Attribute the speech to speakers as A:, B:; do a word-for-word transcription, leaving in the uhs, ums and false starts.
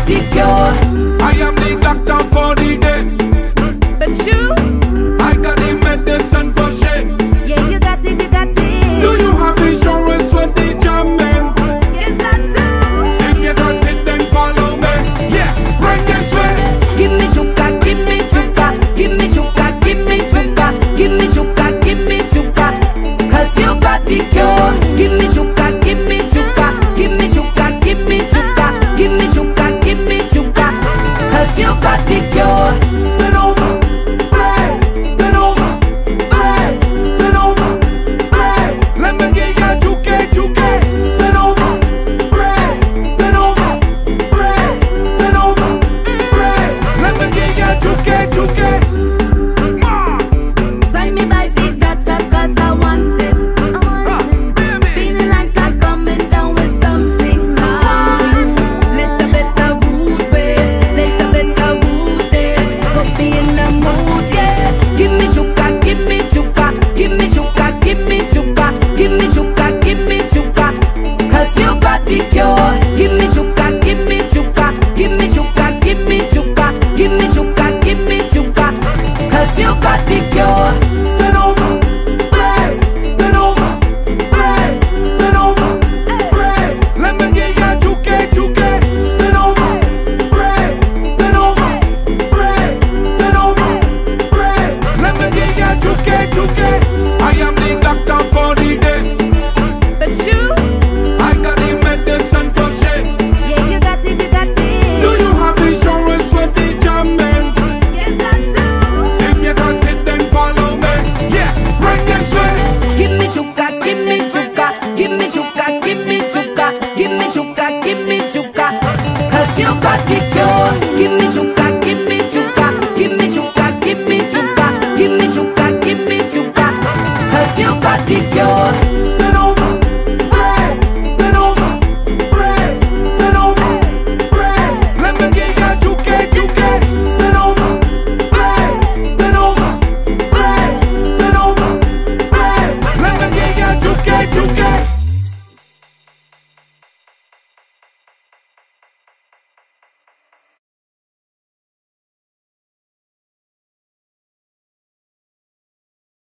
A: the cure.
B: I am the doctor for the day,
A: But you,
B: I got the medicine for shame.
A: yeah, you got it, you got it.
B: Do you have insurance with the jamming?
A: Yes, I do.
B: If you got it, then follow me. Yeah, right this way.
A: Give me chuka, give me chuka, give me chuka, give me chuka, give me chuka, give me chuka, cause you got the cure. Give me chuka, give me chuka, give me chuka, give me chuka, give me chuka, give me chuka, cause you got the cure.
B: Bend over, brace, bend over, brace, bend over, brace. Let me get ya juke, juke. Bend over, brace, bend over, brace, bend over, brace. Let me get ya juke, juke.
A: Buy me by the data cause I want it. Feeling like I'm coming down with something hard. Little bit of rude ways, little bit of rude days. Put me in the mood, yeah. Give me chuka, give me chuka, give me chuka, give me chuka, give me chuka, give me chuka, cause you got the cure. Give me chuka, give me chuka, give me chuka, give me chuka, give me chuka, give me chuka, cause you got the cure.
B: Bend over, brace, bend over, brace, bend over, brace. Let me get ya juke, juke. Bend over, brace, bend over, brace, bend over, brace. Let me get ya juke, juke. I am the doctor for the day,
A: But you,
B: I got the medicine for shame.
A: yeah, you got it, you got
B: Do
A: it.
B: you have insurance with the jamming?
A: Yes, I do.
B: If you got it, then follow me. Yeah, right this way.
A: Give me chuka, give me chuka, give me chuka, give me chuka, give me chuka, give me chuka, cause you got the cure.